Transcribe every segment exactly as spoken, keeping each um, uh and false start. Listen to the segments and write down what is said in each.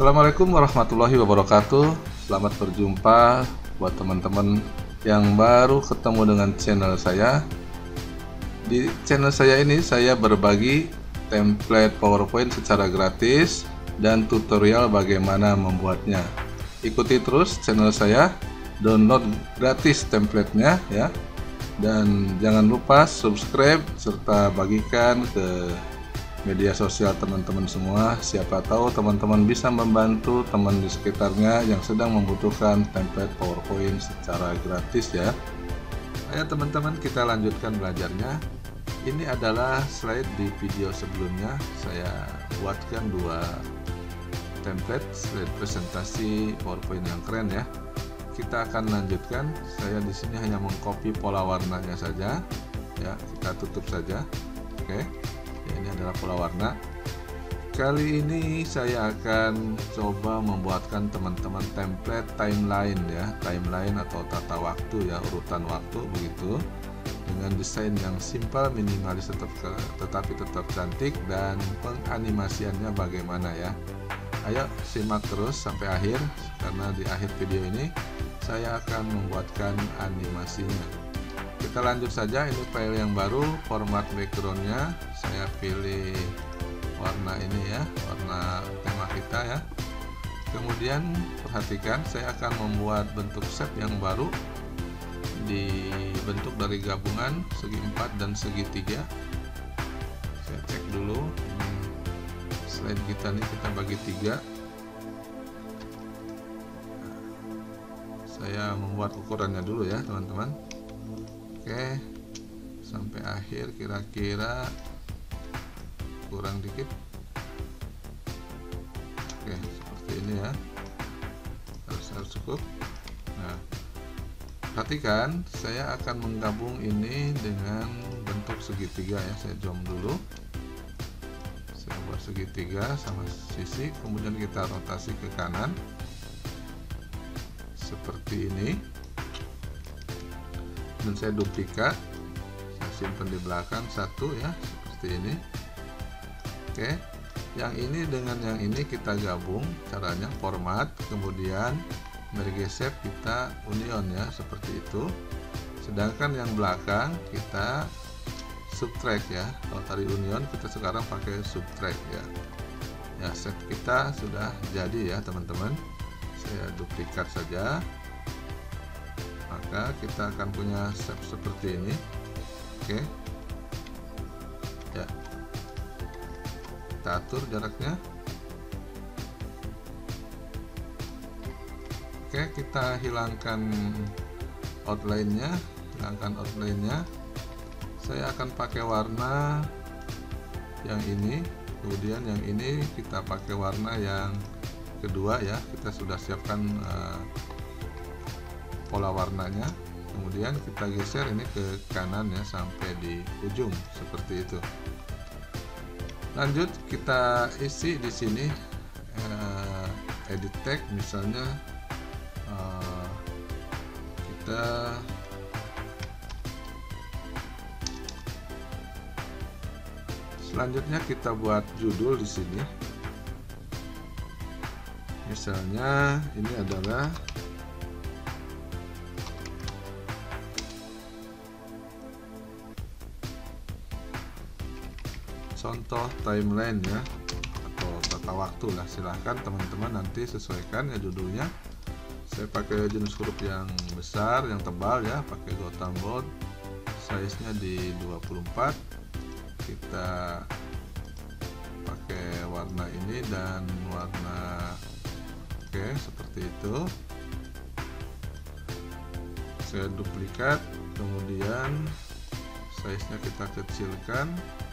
Assalamualaikum warahmatullahi wabarakatuh. Selamat berjumpa buat teman-teman yang baru ketemu dengan channel saya. Di channel saya ini saya berbagi template PowerPoint secara gratis dan tutorial bagaimana membuatnya. Ikuti terus channel saya, download gratis templatenya ya. Dan jangan lupa subscribe serta bagikan ke media sosial teman-teman semua. Siapa tahu teman-teman bisa membantu teman di sekitarnya yang sedang membutuhkan template PowerPoint secara gratis ya. Ayo teman-teman, kita lanjutkan belajarnya. Ini adalah slide di video sebelumnya. Saya buatkan dua template slide presentasi PowerPoint yang keren ya. Kita akan lanjutkan. Saya di sini hanya mengcopy pola warnanya saja ya. Kita tutup saja. Oke. Ya, ini adalah pola warna. Kali ini saya akan coba membuatkan teman-teman template timeline ya, timeline atau tata waktu ya, urutan waktu begitu, dengan desain yang simpel, minimalis, tetap tetapi tetap cantik, dan penganimasiannya bagaimana ya. Ayo simak terus sampai akhir, karena di akhir video ini saya akan membuatkan animasinya. Kita lanjut saja. Ini file yang baru, format backgroundnya saya pilih warna ini ya, warna tema kita ya. Kemudian perhatikan, saya akan membuat bentuk shape yang baru, dibentuk dari gabungan segi empat dan segitiga. Saya cek dulu ini slide kita nih, kita bagi tiga. Saya membuat ukurannya dulu ya teman-teman. Oke, sampai akhir kira-kira kurang dikit. Oke, seperti ini ya, harus harus cukup. Nah, perhatikan, saya akan menggabung ini dengan bentuk segitiga ya. Saya zoom dulu, saya buat segitiga sama sisi, kemudian kita rotasi ke kanan seperti ini. Dan saya duplikat, saya simpan di belakang satu ya, seperti ini. Oke, yang ini dengan yang ini kita gabung. Caranya format, kemudian merge shape kita union ya, seperti itu. Sedangkan yang belakang kita subtract ya. Kalau tadi union, kita sekarang pakai subtract ya. Ya, shape kita sudah jadi ya teman-teman. Saya duplikat saja, maka kita akan punya shape seperti ini. Oke ya, kita atur jaraknya. Oke, kita hilangkan outline-nya, hilangkan outline-nya. Saya akan pakai warna yang ini, kemudian yang ini kita pakai warna yang kedua ya. Kita sudah siapkan uh, pola warnanya, kemudian kita geser ini ke kanan ya, sampai di ujung seperti itu. Lanjut kita isi di sini eh, edit text misalnya, eh, kita selanjutnya kita buat judul di sini. Misalnya ini adalah contoh timeline ya, atau tata waktu lah. Silahkan teman-teman nanti sesuaikan ya judulnya. Saya pakai jenis huruf yang besar, yang tebal ya, pakai Gotham bold, size nya di dua puluh empat. Kita pakai warna ini dan warna, oke seperti itu. Saya duplikat, kemudian size nya kita kecilkan.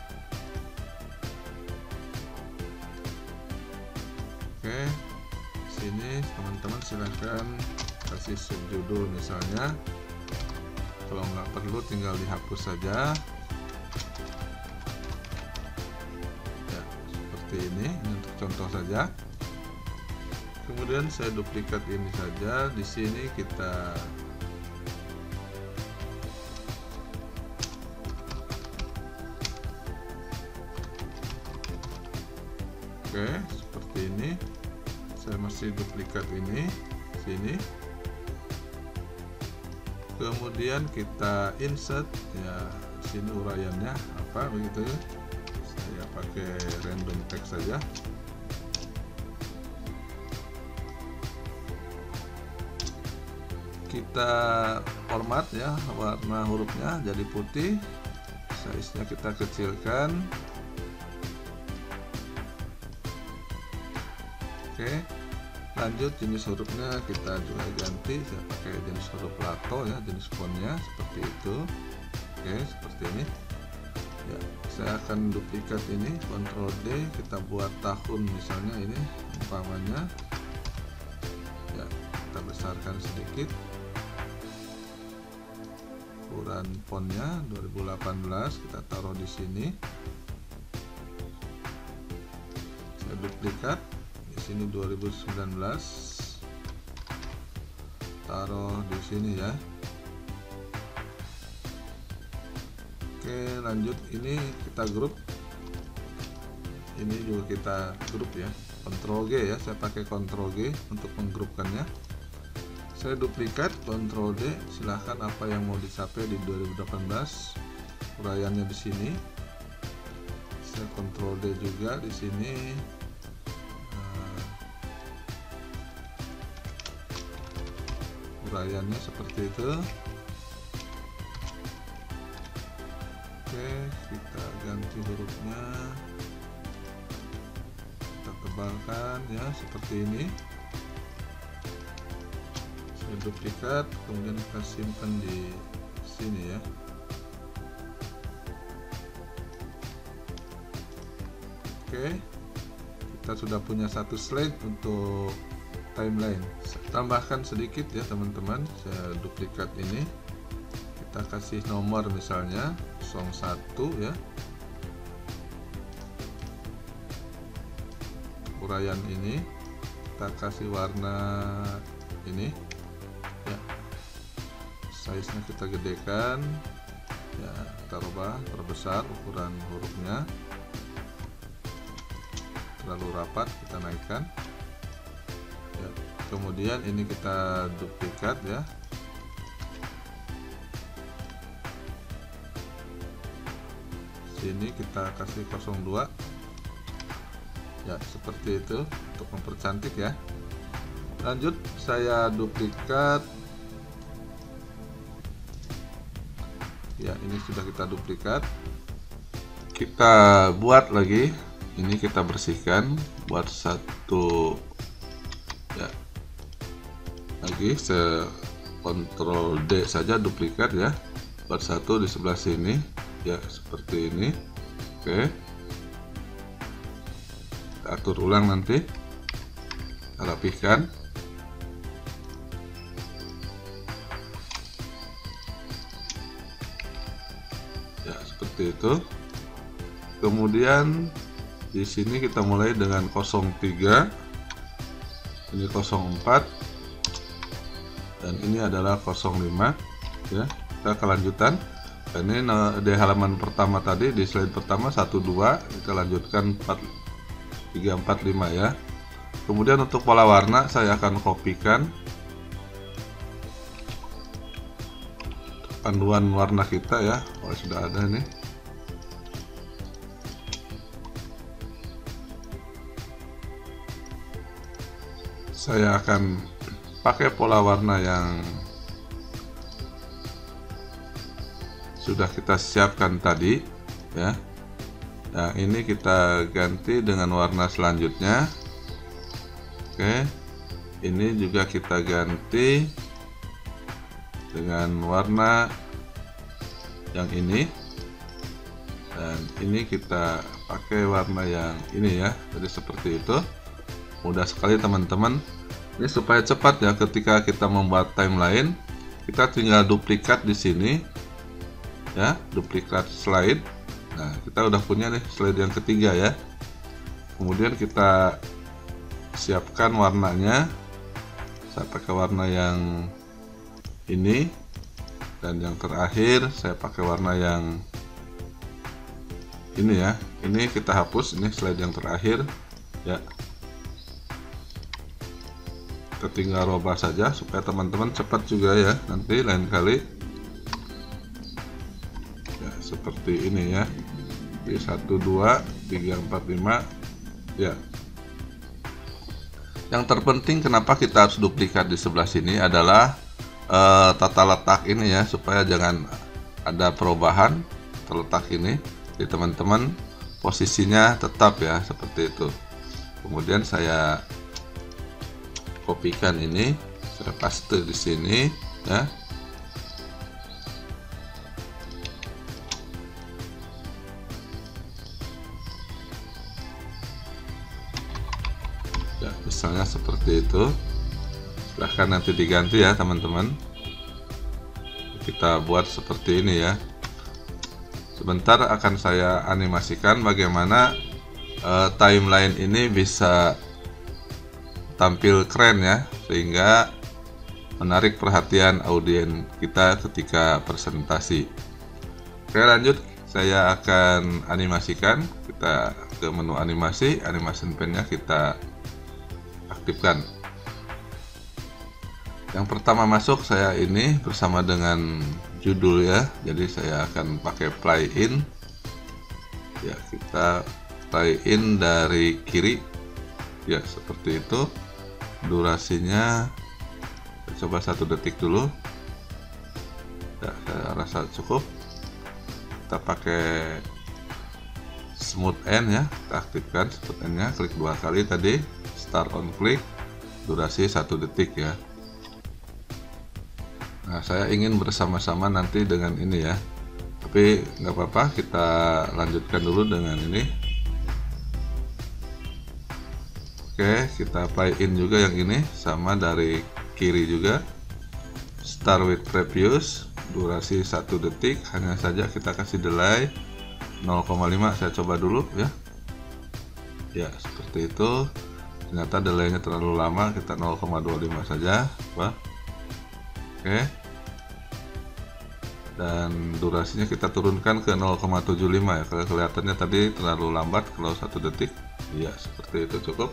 Oke, sini teman-teman silahkan kasih subjudul misalnya. Kalau nggak perlu tinggal dihapus saja ya, seperti ini. Ini untuk contoh saja. Kemudian saya duplikat ini saja. Di sini kita oke seperti ini. kasih duplikat ini sini, kemudian kita insert ya sini uraiannya apa begitu. Saya pakai random text saja. Kita format ya warna hurufnya jadi putih, size nya kita kecilkan. Oke, lanjut jenis hurufnya kita juga ganti, saya pakai jenis huruf Lato ya, jenis fontnya seperti itu. Oke, seperti ini ya. Saya akan duplikat ini, Ctrl D, kita buat tahun misalnya ini umpamanya ya, kita besarkan sedikit ukuran fontnya dua ribu delapan belas, kita taruh di sini. Saya duplikat di sini dua ribu sembilan belas, taruh di sini ya. Oke, lanjut ini kita grup, ini juga kita grup ya, Ctrl G ya, saya pakai Ctrl G untuk menggrupkannya. Saya duplikat, Ctrl D, silahkan apa yang mau dicapai di dua ribu delapan belas, uraiannya di sini. Saya Ctrl D juga di sini. Nah, uraiannya seperti itu. Oke, kita ganti hurufnya, kita tebalkan ya seperti ini. Duplikat, kemudian kita simpan di sini ya. Oke, kita sudah punya satu slide untuk timeline. Tambahkan sedikit ya teman-teman, saya duplikat ini, kita kasih nomor misalnya nol satu ya, uraian ini kita kasih warna ini ya, size nya kita gedekan ya, kita rubah perbesar ukuran hurufnya, terlalu rapat kita naikkan ya. Kemudian ini kita duplikat ya, sini kita kasih nol dua ya, seperti itu untuk mempercantik ya. Lanjut saya duplikat ya, ini sudah kita duplikat, kita buat lagi, ini kita bersihkan, buat satu ya lagi, saya Ctrl D saja duplikat ya, buat satu di sebelah sini ya seperti ini. Oke, kita atur ulang nanti, kita rapihkan. Ya seperti itu. Kemudian di sini kita mulai dengan nol tiga, ini nol empat, dan ini adalah nol lima ya. Kita kelanjutan. Dan ini di halaman pertama tadi, di slide pertama satu dua, kita lanjutkan empat tiga empat lima ya. Kemudian untuk pola warna saya akan kopikan panduan warna kita ya. Oh, sudah ada nih. Saya akan pakai pola warna yang sudah kita siapkan tadi ya. Nah, ini kita ganti dengan warna selanjutnya. Oke, ini juga kita ganti dengan warna yang ini, dan ini kita pakai warna yang ini ya. Jadi seperti itu, mudah sekali teman-teman. Ini supaya cepat ya, ketika kita membuat timeline, kita tinggal duplikat di sini ya, duplikat slide. Nah, kita udah punya nih slide yang ketiga ya. Kemudian kita siapkan warnanya, saya pakai warna yang ini, dan yang terakhir saya pakai warna yang ini ya. Ini kita hapus, ini slide yang terakhir ya. kita tinggal robah saja supaya teman-teman cepat juga ya, nanti lain kali ya seperti ini ya, di satu dua tiga empat lima ya. Yang terpenting kenapa kita harus duplikat di sebelah sini adalah uh, tata letak ini ya, supaya jangan ada perubahan terletak ini, jadi teman-teman posisinya tetap ya seperti itu. Kemudian saya kopikan ini, saya paste di sini ya. Ya, misalnya seperti itu. Silahkan nanti diganti ya teman-teman. Kita buat seperti ini ya. Sebentar akan saya animasikan bagaimana uh, timeline ini bisa tampil keren ya, sehingga menarik perhatian audiens kita ketika presentasi. Oke, lanjut, saya akan animasikan. Kita ke menu animasi, animation pen-nya kita aktifkan. Yang pertama masuk saya ini bersama dengan judul ya, jadi saya akan pakai play in ya, kita play in dari kiri ya, seperti itu. Durasinya coba satu detik dulu ya, saya rasa cukup. Kita pakai smooth end ya, kita aktifkan smooth end nya, klik dua kali tadi, start on click, durasi satu detik ya. Nah, saya ingin bersama-sama nanti dengan ini ya, tapi nggak apa-apa, kita lanjutkan dulu dengan ini. Oke, kita play in juga yang ini, sama dari kiri juga, start with previous, durasi satu detik, hanya saja kita kasih delay nol koma lima, saya coba dulu ya. Ya, seperti itu. Ternyata delaynya terlalu lama, kita nol koma dua lima saja. Wah. Oke, dan durasinya kita turunkan ke nol koma tujuh lima ya, kalau kelihatannya tadi terlalu lambat kalau satu detik. Iya, seperti itu cukup.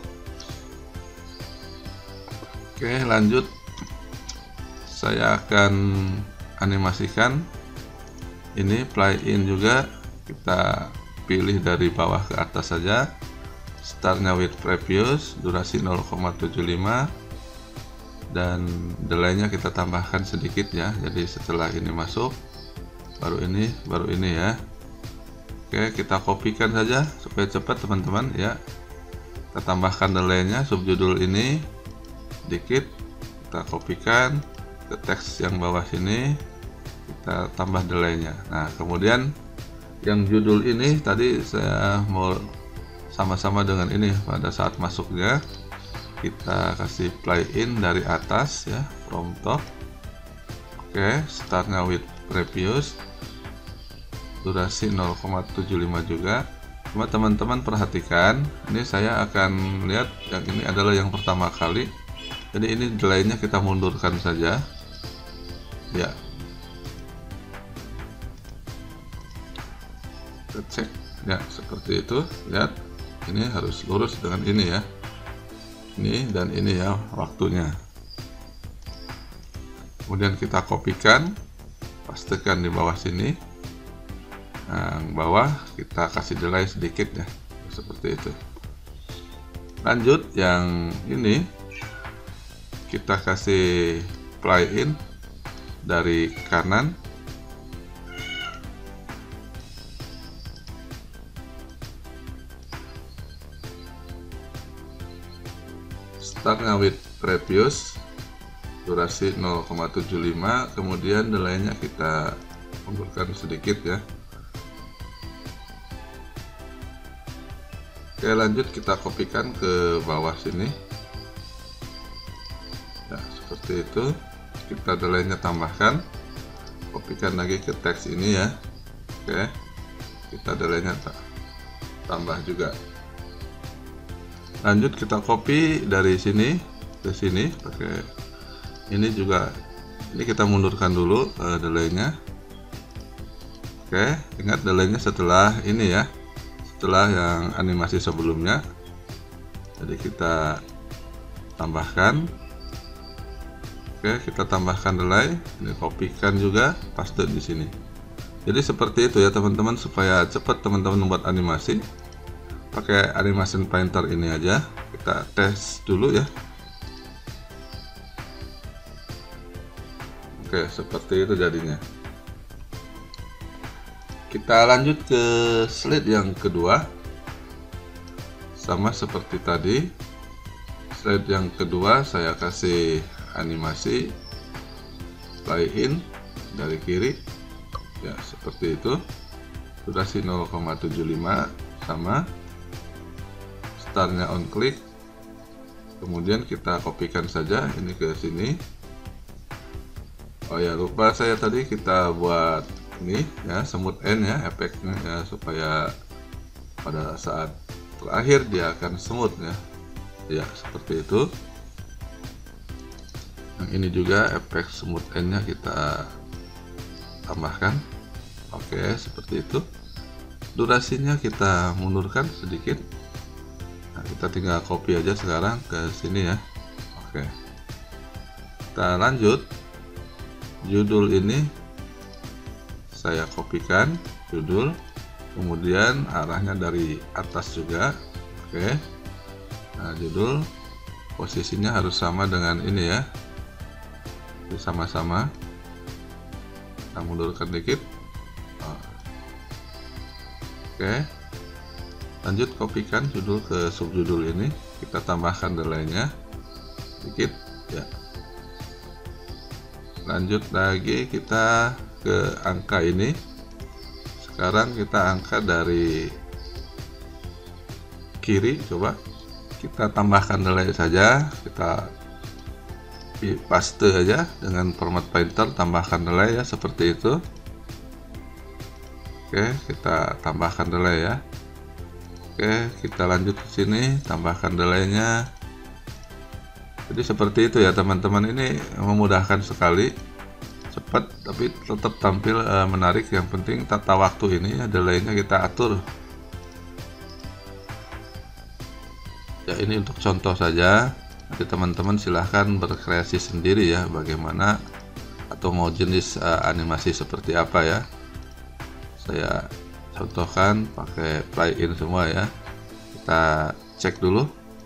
Oke, lanjut, saya akan animasikan ini play in juga. Kita pilih dari bawah ke atas saja, startnya with previous, durasi nol koma tujuh lima, dan delaynya kita tambahkan sedikit ya, jadi setelah ini masuk baru ini baru ini ya. Oke, kita kopikan saja supaya cepat teman-teman ya. Kita tambahkan delaynya, subjudul ini dikit kita kopikan ke teks yang bawah sini, kita tambah delaynya. Nah, kemudian yang judul ini tadi saya mau sama-sama dengan ini, pada saat masuknya kita kasih play in dari atas ya, from top. Oke, startnya with previous, durasi nol koma tujuh lima juga. Cuma teman-teman perhatikan, ini saya akan lihat yang ini adalah yang pertama kali, jadi ini delaynya kita mundurkan saja ya. Kita cek ya, seperti itu. Lihat, ini harus lurus dengan ini ya, ini dan ini ya waktunya. Kemudian kita kopikan, pastekan di bawah sini. Nah, yang bawah kita kasih delay sedikit ya, seperti itu. Lanjut, yang ini kita kasih play in dari kanan. Startnya with previous, durasi nol koma tujuh lima, kemudian delaynya kita mundurkan sedikit ya. Oke, lanjut, kita kopikan ke bawah sini ya, seperti itu. Kita delaynya tambahkan, kopikan lagi ke teks ini ya. Oke, kita delaynya tambah juga. Lanjut, kita copy dari sini ke sini pakai ini juga. Ini kita mundurkan dulu uh, delaynya. Oke, ingat delaynya setelah ini ya, setelah yang animasi sebelumnya. Jadi kita tambahkan Oke, kita tambahkan delay, ini kopikan juga, paste di sini. Jadi seperti itu ya teman-teman, supaya cepat teman-teman membuat animasi. Pakai animation painter ini aja, kita tes dulu ya. Oke, seperti itu jadinya. Kita lanjut ke slide yang kedua, sama seperti tadi. Slide yang kedua saya kasih animasi play in dari kiri ya, seperti itu. Durasi nol koma tujuh lima, sama startnya on click. Kemudian kita kopikan saja ini ke sini. Oh ya, lupa saya tadi, kita buat ini ya, smooth end ya, efeknya ya, supaya pada saat terakhir dia akan smooth ya. Ya, seperti itu. Yang ini juga efek smooth end-nya kita tambahkan. Oke, seperti itu. Durasinya kita mundurkan sedikit. Nah, kita tinggal copy aja sekarang ke sini ya. Oke. Kita lanjut. Judul ini saya kopikan judul, kemudian arahnya dari atas juga. Oke. Nah, judul posisinya harus sama dengan ini ya. Sama-sama kita mundurkan dikit. Oke, lanjut kopikan judul ke subjudul ini, kita tambahkan delay-nya dikit ya. Lanjut lagi kita ke angka ini. Sekarang kita angka dari kiri, coba kita tambahkan delay saja, kita paste aja dengan format painter, tambahkan delay ya, seperti itu. Oke, kita tambahkan delay ya. Oke, kita lanjut ke sini, tambahkan delay-nya. Jadi seperti itu ya teman-teman, ini memudahkan sekali, cepat tapi tetap tampil e, menarik. Yang penting tata waktu ini ya, delay-nya kita atur. Ya, ini untuk contoh saja. Nanti teman-teman silahkan berkreasi sendiri ya, bagaimana atau mau jenis uh, animasi seperti apa ya. Saya contohkan pakai play in semua ya. Kita cek dulu.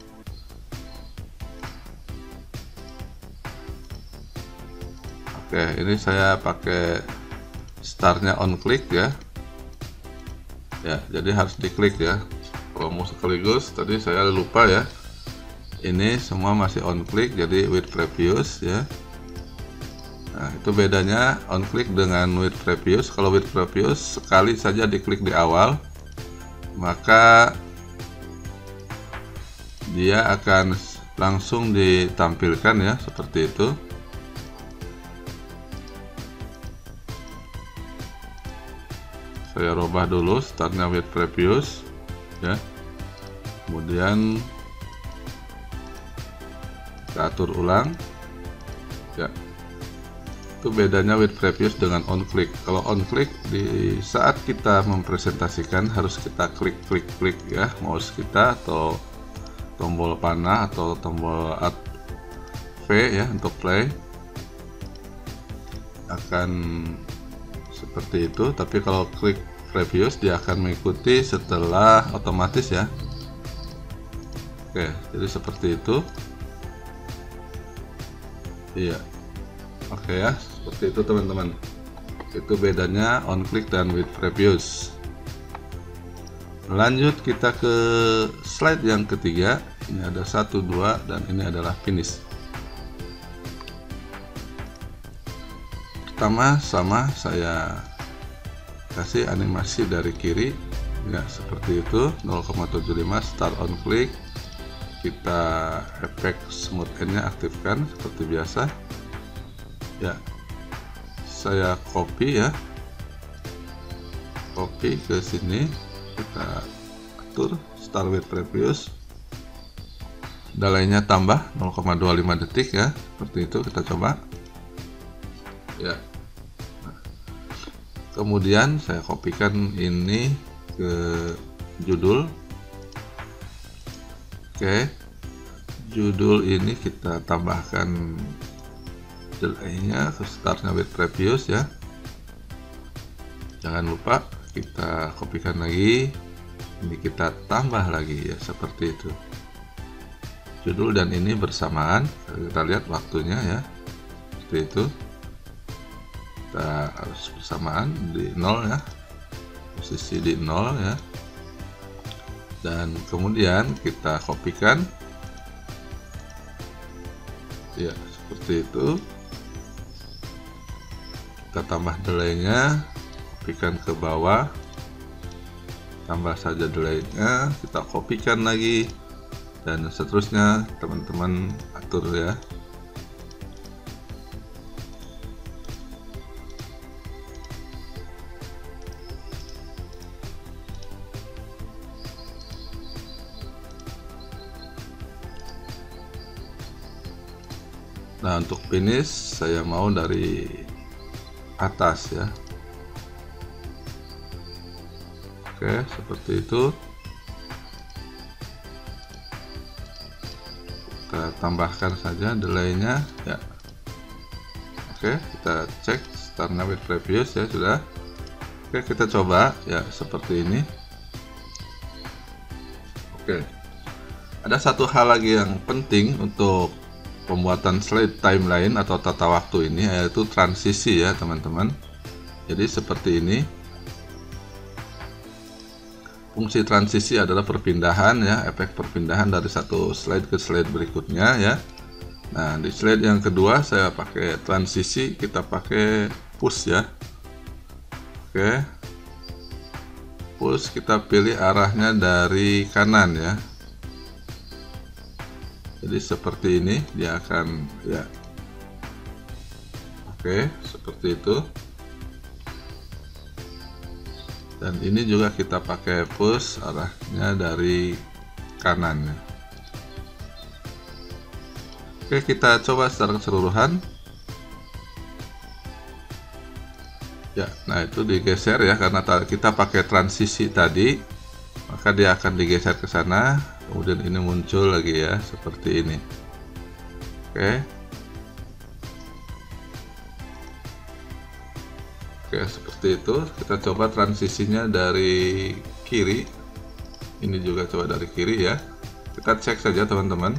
Oke, ini saya pakai startnya on click ya. Ya, jadi harus diklik ya. Kalau mau sekaligus, tadi saya lupa ya. Ini semua masih on click, jadi with previous ya. Nah, itu bedanya on click dengan with previous. Kalau with previous sekali saja diklik di awal, maka dia akan langsung ditampilkan ya, seperti itu. Saya rubah dulu startnya with previous ya. Kemudian kita atur ulang ya. Itu bedanya with previous dengan on click. Kalau on click, di saat kita mempresentasikan harus kita klik klik klik ya, mouse kita atau tombol panah atau tombol Alt V ya untuk play, akan seperti itu. Tapi kalau klik previous, dia akan mengikuti setelah otomatis ya. Oke, jadi seperti itu. Iya, oke ya, seperti itu teman-teman. Itu bedanya on click dan with previous. Lanjut kita ke slide yang ketiga. Ini ada satu, dua, dan ini adalah finish. Pertama sama saya kasih animasi dari kiri ya, seperti itu nol koma tujuh lima start on click. Kita efek smooth end-nya aktifkan seperti biasa ya. Saya copy ya, copy ke sini, kita atur start with previous, delay-nya tambah nol koma dua lima detik ya, seperti itu. Kita coba ya. Nah, kemudian saya kopikan ini ke judul. Oke, judul ini kita tambahkan delaynya ke startnya with previous ya. Jangan lupa kita kopikan lagi, ini kita tambah lagi ya, seperti itu. Judul dan ini bersamaan, kita lihat waktunya ya, seperti itu. Kita harus bersamaan di nol ya, posisi di nol ya. Dan kemudian kita kopikan ya, seperti itu. Kita tambah delaynya, kopikan ke bawah, tambah saja delaynya, kita kopikan lagi, dan seterusnya teman-teman atur ya. Nah, untuk finish saya mau dari atas ya. Oke, seperti itu. Kita tambahkan saja delaynya ya. Oke, kita cek startnya with previous ya, sudah. Oke, kita coba ya, seperti ini. Oke, ada satu hal lagi yang penting untuk pembuatan slide timeline atau tata waktu ini, yaitu transisi ya teman-teman. Jadi seperti ini. Fungsi transisi adalah perpindahan ya, efek perpindahan dari satu slide ke slide berikutnya ya. Nah, di slide yang kedua saya pakai transisi, kita pakai push ya. Oke, push kita pilih arahnya dari kanan ya. Jadi seperti ini dia akan ya. Oke, seperti itu. Dan ini juga kita pakai push arahnya dari kanan ya. Oke, kita coba secara keseluruhan. Ya, nah itu digeser ya, karena kita pakai transisi tadi, maka dia akan digeser ke sana. Kemudian ini muncul lagi ya, seperti ini. Oke. Oke, seperti itu. Kita coba transisinya dari kiri. Ini juga coba dari kiri ya. Kita cek saja teman-teman.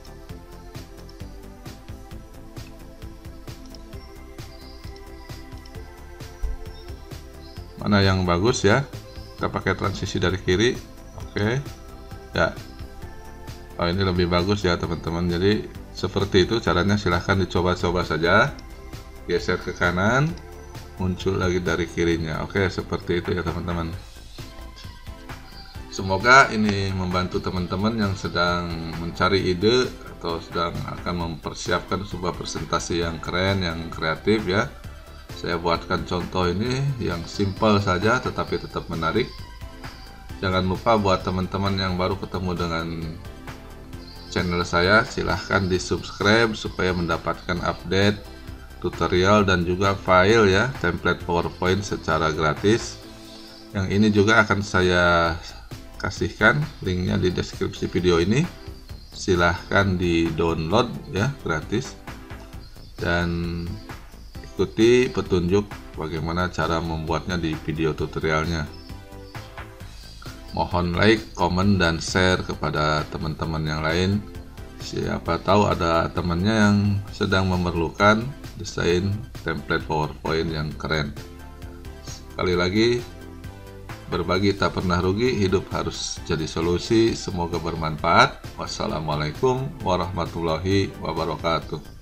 Mana yang bagus ya. Kita pakai transisi dari kiri. Oke. Ya. Oh, ini lebih bagus ya teman-teman. Jadi seperti itu caranya, silahkan dicoba-coba saja. Geser ke kanan, muncul lagi dari kirinya. Oke, seperti itu ya teman-teman. Semoga ini membantu teman-teman yang sedang mencari ide atau sedang akan mempersiapkan sebuah presentasi yang keren, yang kreatif ya. Saya buatkan contoh ini yang simple saja tetapi tetap menarik. Jangan lupa buat teman-teman yang baru ketemu dengan channel saya, silahkan di subscribe supaya mendapatkan update tutorial dan juga file ya, template PowerPoint secara gratis. Yang ini juga akan saya kasihkan linknya di deskripsi video ini. Silahkan di download ya, gratis, dan ikuti petunjuk bagaimana cara membuatnya di video tutorialnya. Mohon like, komen, dan share kepada teman-teman yang lain. Siapa tahu ada temannya yang sedang memerlukan desain template PowerPoint yang keren. Sekali lagi, berbagi tak pernah rugi, hidup harus jadi solusi. Semoga bermanfaat. Wassalamualaikum warahmatullahi wabarakatuh.